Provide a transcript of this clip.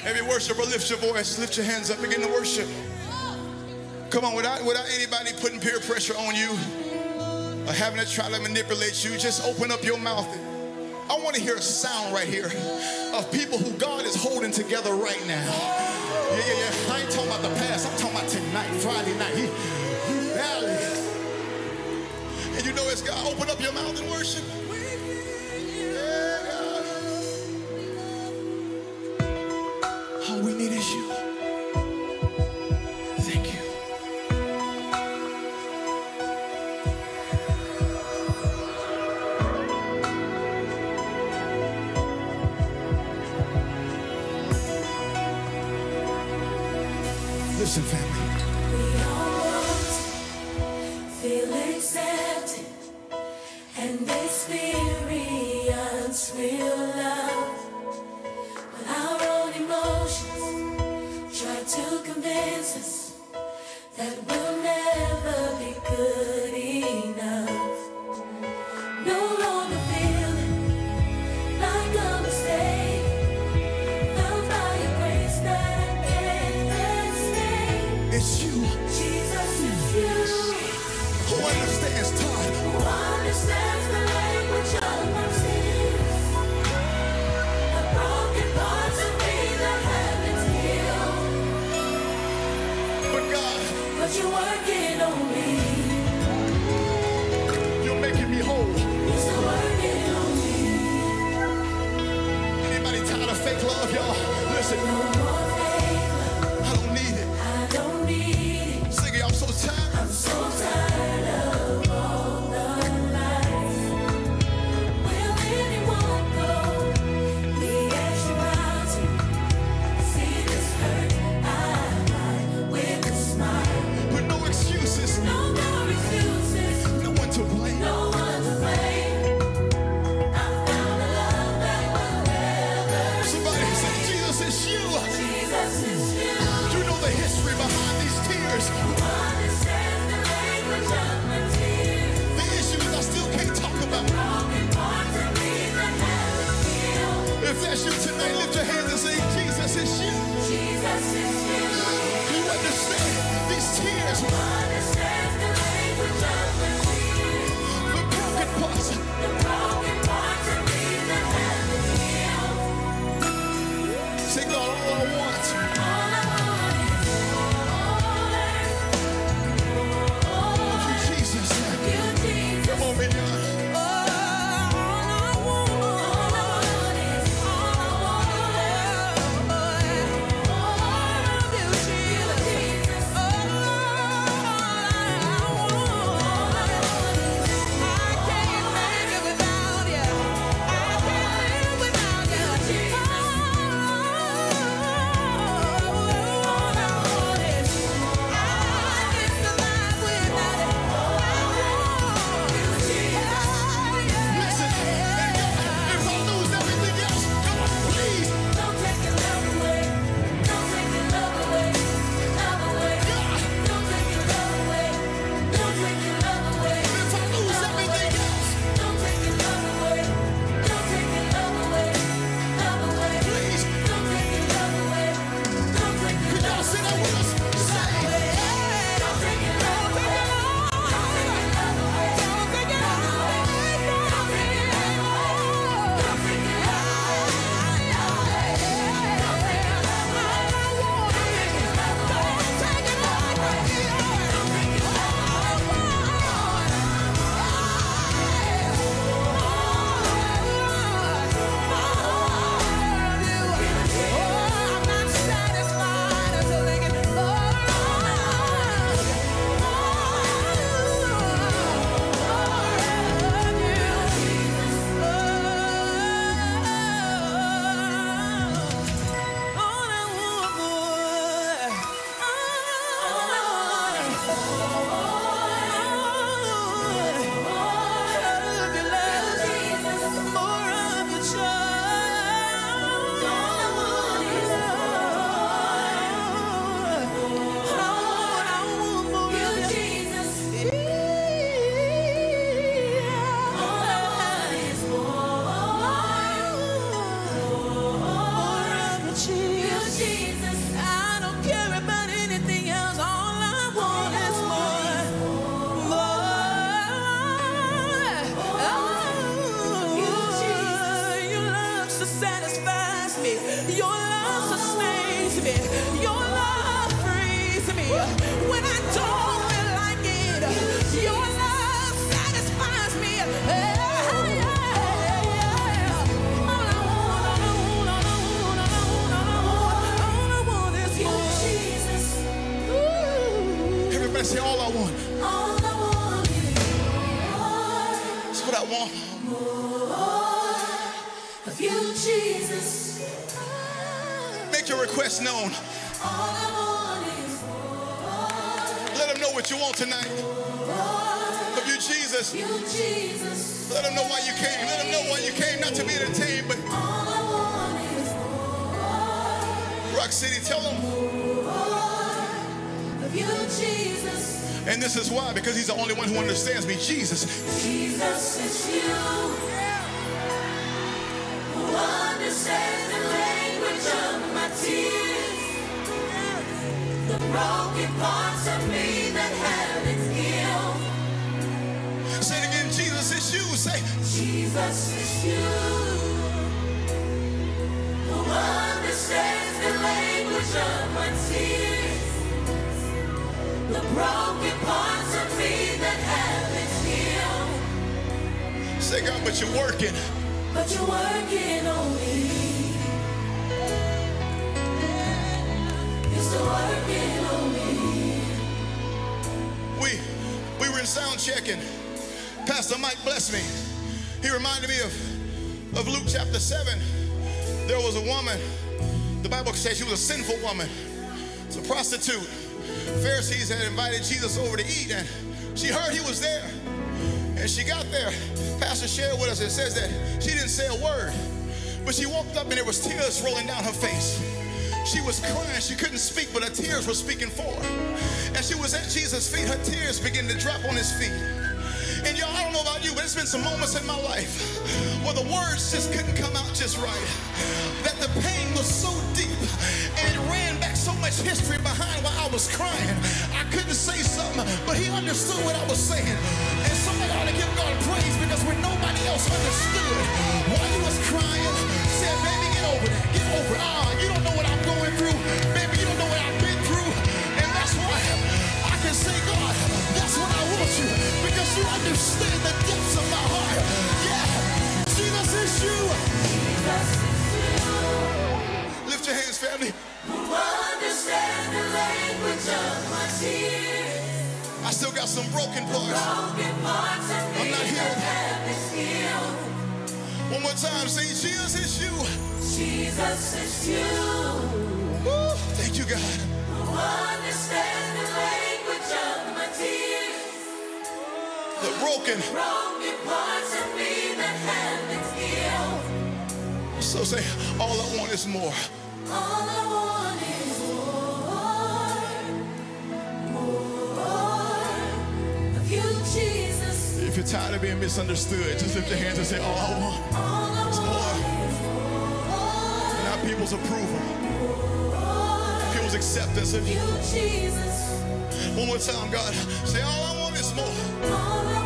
Every worshiper, lift your voice, lift your hands up, begin to worship. Come on, without anybody putting peer pressure on you or having to try to manipulate you, just open up your mouth. I want to hear a sound right here of people who God is holding together right now. Yeah. I ain't talking about the past, I'm talking about tonight, Friday night. And you know it's God. Open up your mouth and worship. All we need is you. Thank you. Listen, family. We all want to feel accepted and experience real love. But our own emotions try to convince us that we'll never be good enough. No longer feeling like a mistake, found by your grace that I can't escape. It's you Jesus, it's you who understands time. who understands the language of my tears, the broken parts of me that haven't healed. But God, But you're working on me, you're making me whole. you're still working on me. Anybody tired of fake love, y'all? Listen, No more fake love, I don't need it. I don't need it. Sing it, I'm so tired. I'm so tired of all the lies. Will anyone go the extra mile to see this hurt eye with a smile? But no excuses, No more excuses, no one to blame. no one to blame. I found a love that will never Somebody say, Jesus, it's you. Jesus is you. You know the history behind these tears. Understands the language of my tears. The issues I still can't talk about. Broken parts of me that haven't healed. If that's you tonight, lift your hands and say, Jesus, it's you. Jesus is you. You understand these tears, Understands the language of my tears. the broken parts. The broken parts of me that haven't healed. Say, God, all I want All I want is more. Jesus. You, Jesus. Come on, man. All I want is more of you, Jesus. All I want is Your love sustains me. Your love frees me. When I don't feel like it, your love satisfies me. Everybody say, all I want. All I want is more. That's what I want. More of you, Jesus. Make your request known. All I want is more. Let them know what you want tonight. Of you, Jesus. You, Jesus. Let them know why you came. Let them know why you came. Not to be entertained, but All I want is more. Rock City, tell them. Of you, Jesus. And this is why, because he's the only one who understands me. Jesus. Jesus, it's you who understands the language of my tears, the broken parts of me that have been healed. Say it again. Jesus, it's you. Say, Jesus, it's you who understands the language of my tears, the broken parts of me that have been healed. say, God, but you're working. But you're working on me. You're still working on me. We were in sound checking. Pastor Mike blessed me. He reminded me of Luke chapter 7. There was a woman, the Bible says she was a sinful woman. It's a prostitute. Pharisees had invited Jesus over to eat, and she heard he was there. And she got there. Pastor shared with us, it says that she didn't say a word, but she walked up and there was tears rolling down her face. She was crying, she couldn't speak, but her tears were speaking for her. And she was at Jesus' feet, her tears began to drop on his feet. And y'all, I don't know about you, but it's been some moments in my life where the words just couldn't come out just right. That the pain was so deep and it ran back so much history behind why I was crying. I couldn't say something, but he understood what I was saying. And somebody ought to give God praise, because when nobody else understood why you was crying, said, baby, get over that. Get over it. You don't know what I'm going through. Baby, you don't know what I've been through. And that's why I can say, God, that's what I want you, because you understand the depths of my heart. Yeah, Jesus is you. Jesus is you Lift your hands, family. who understands the language of my tears, I still got some broken parts. broken parts of I'm me not that healed. have been healed. One more time, say, Jesus is you. Jesus is you Woo. Thank you, God. who understands the language of my tears, The broken. broken parts of me that have been healed. So say, all I want is more. All I want is more of you, Jesus. If you're tired of being misunderstood, just lift your hands and say, all I want All I is more. want is more Not people's approval, people's acceptance of you. of you, Jesus. One more time, God. Say, all I want is more. All I